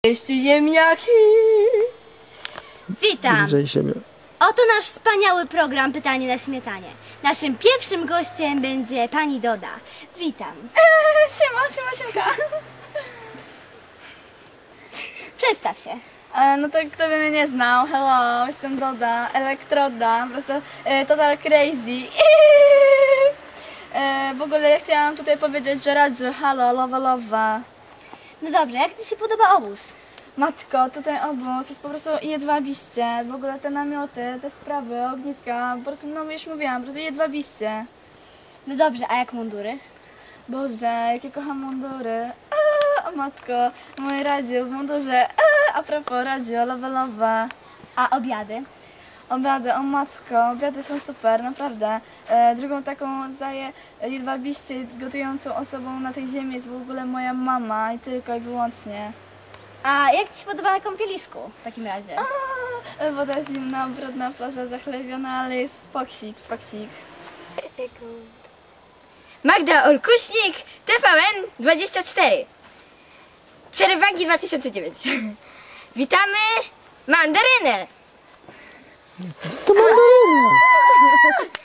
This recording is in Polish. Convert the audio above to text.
Cześć ziemniaki! Witam! Cześć ziemia. Oto nasz wspaniały program Pytanie na śmietanie. Naszym pierwszym gościem będzie pani Doda. Witam. Siemka. Przedstaw się. No to kto by mnie nie znał, hello, jestem Doda, Elektroda, po prostu total crazy. W ogóle ja chciałam tutaj powiedzieć, że Radziu, halo, lowa. No dobrze, jak ci się podoba obóz? Matko, tutaj obóz jest po prostu jedwabiście, w ogóle te namioty, te sprawy, ogniska, po prostu, no już mówiłam, po prostu jedwabiście. No dobrze, a jak mundury? Boże, jakie kocham mundury. O matko, mój Radziu w mundurze. A propos Radziu, lowa. A obiady? Obiady, o matko, obiady są super, naprawdę. Drugą taką jedwabiście gotującą osobą na tej ziemi jest w ogóle moja mama i tylko i wyłącznie. A jak ci się podoba na kąpielisku w takim razie? Woda zimna, brudna, plaża zachlewiona, ale jest spoksik. Magda Olkuśnik, TVN 24. Przerywanki 2009. Witamy Mandarynę. To mandaryna!